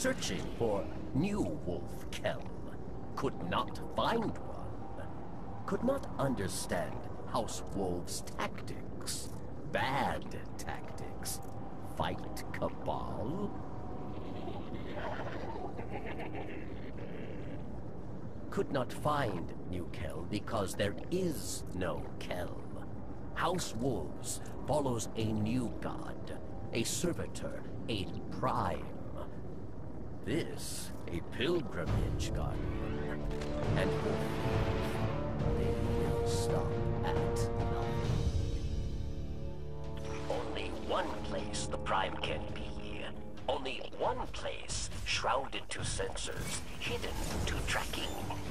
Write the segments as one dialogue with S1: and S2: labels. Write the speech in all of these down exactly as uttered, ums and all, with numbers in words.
S1: searching for new wolf Kell. Could not find one. Could not understand House Wolf's tactics. Bad tactics. Fight Cabal? Could not find new Kell because there is no Kell. House Wolves follows a new god, a servitor, a prime. This, a pilgrimage guardian. And for they will stop at nothing. Only one place the prime can be. Only one place shrouded to sensors, hidden to tracking.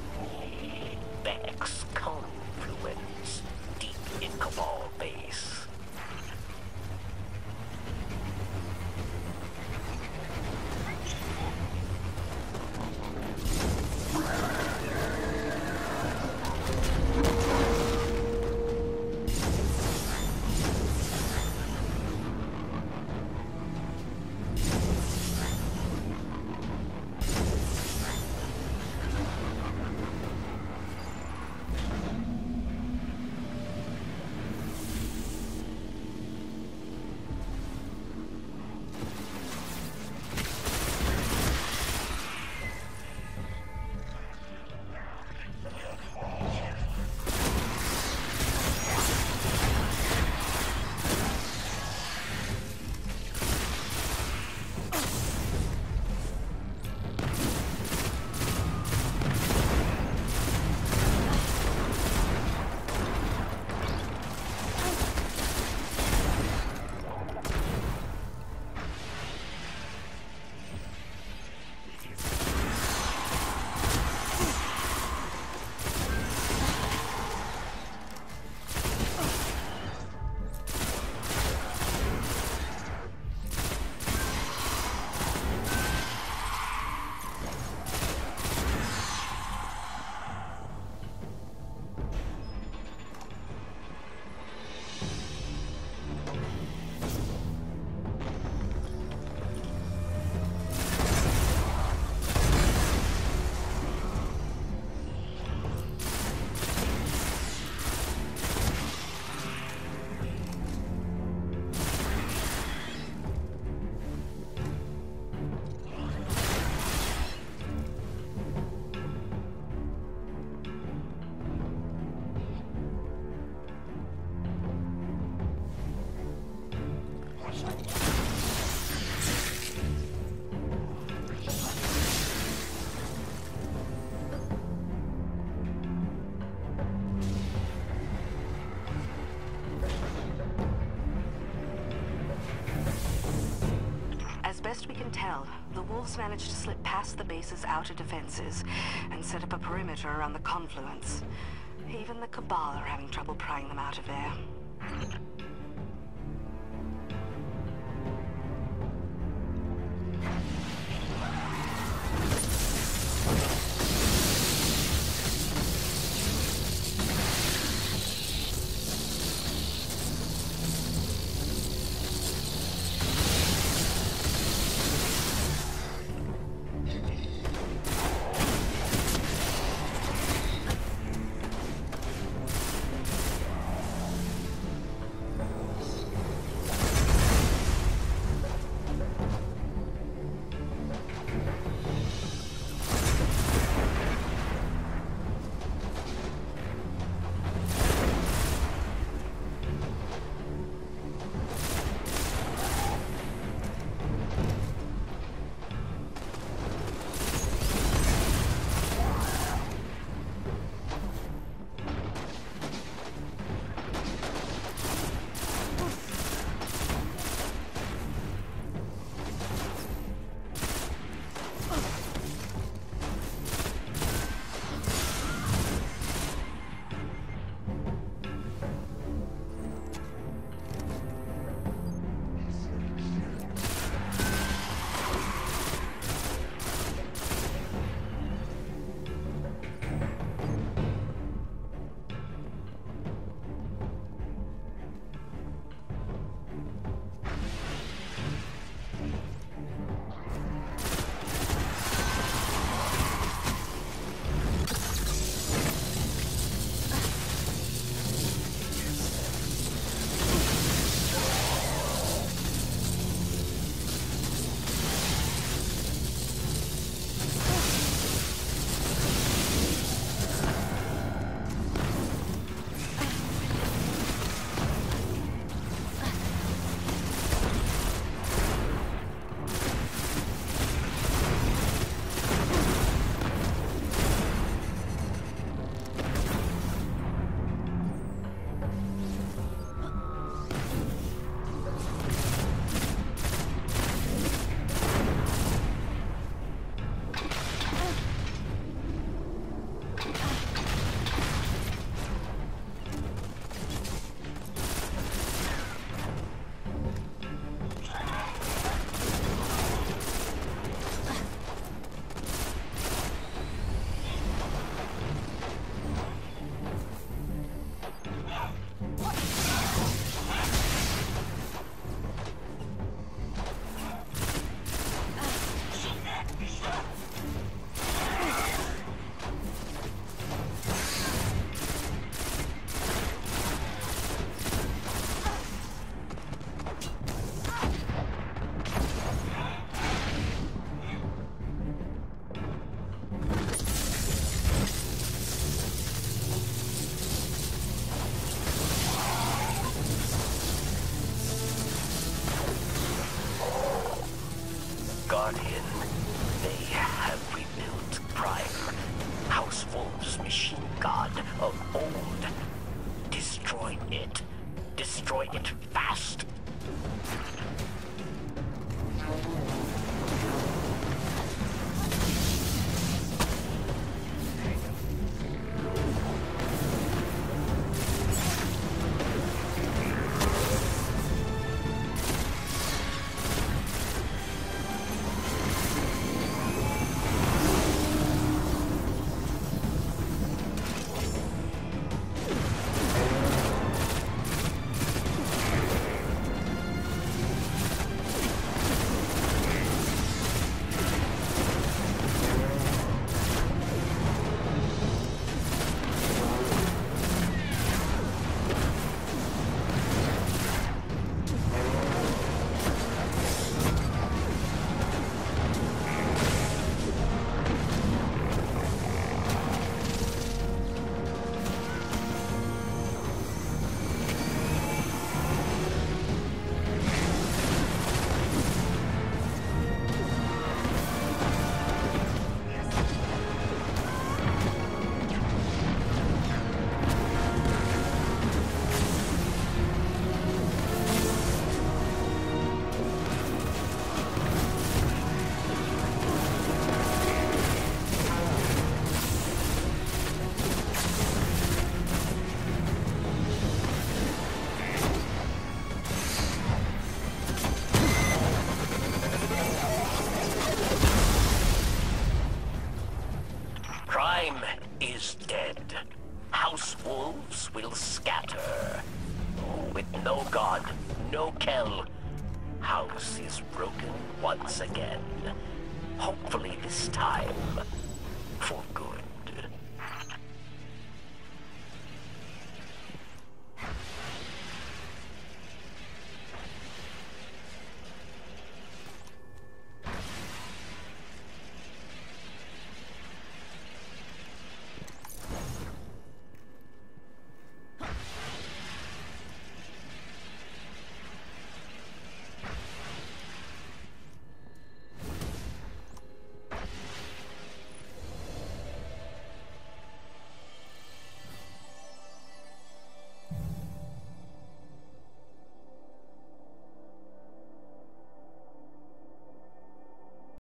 S1: Vex confluence deep in Cabal base.
S2: Best we can tell, the wolves managed to slip past the base's outer defenses and set up a perimeter around the confluence. Even the Cabal are having trouble prying them out of there.
S1: it. Destroy it fast. Crime is dead. House wolves will scatter. With no god, no Kell, House is broken once again. Hopefully this time, for